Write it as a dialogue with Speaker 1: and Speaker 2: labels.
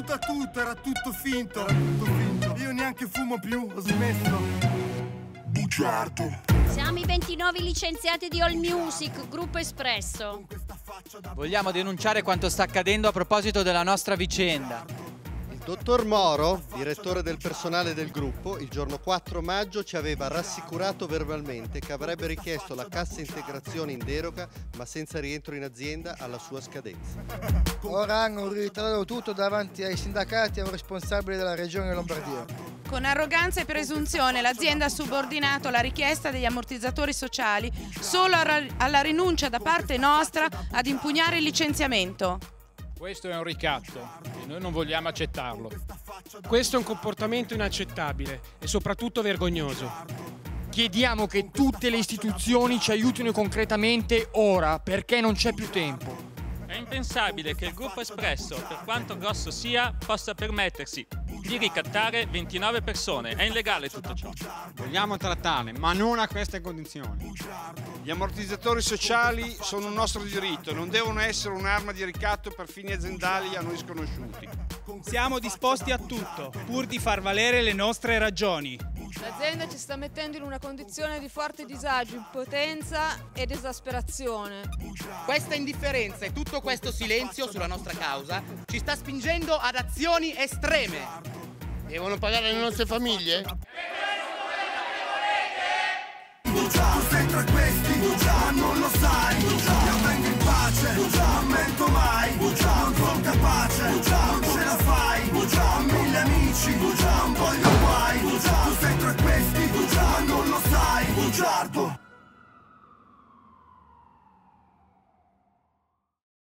Speaker 1: tutto, era tutto finto. Io neanche fumo più, ho smesso. Bugiardo.
Speaker 2: Siamo i 29 licenziati di All Music, gruppo Espresso.
Speaker 3: Vogliamo denunciare quanto sta accadendo a proposito della nostra vicenda.
Speaker 4: Il dottor Moro, direttore del personale del gruppo, il giorno 4 maggio ci aveva rassicurato verbalmente che avrebbe richiesto la cassa integrazione in deroga, ma senza rientro in azienda alla sua scadenza.
Speaker 5: Ora hanno ritrattato tutto davanti ai sindacati e a un responsabile della regione Lombardia.
Speaker 6: Con arroganza e presunzione l'azienda ha subordinato la richiesta degli ammortizzatori sociali solo alla rinuncia da parte nostra ad impugnare il licenziamento.
Speaker 7: Questo è un ricatto e noi non vogliamo accettarlo.
Speaker 8: Questo è un comportamento inaccettabile e soprattutto vergognoso.
Speaker 9: Chiediamo che tutte le istituzioni ci aiutino concretamente ora, perché non c'è più tempo.
Speaker 10: È impensabile che il gruppo Espresso, per quanto grosso sia, possa permettersi di ricattare 29 persone. È illegale tutto ciò.
Speaker 11: Vogliamo trattarne, ma non a queste condizioni. Gli ammortizzatori sociali sono un nostro diritto, non devono essere un'arma di ricatto per fini aziendali a noi sconosciuti.
Speaker 12: Siamo disposti a tutto, pur di far valere le nostre ragioni.
Speaker 13: L'azienda ci sta mettendo in una condizione di forte disagio, impotenza ed esasperazione.
Speaker 14: Questa indifferenza e tutto questo silenzio sulla nostra causa ci sta spingendo ad azioni estreme.
Speaker 15: Devono pagare le nostre famiglie?
Speaker 1: Tu sei tra quelli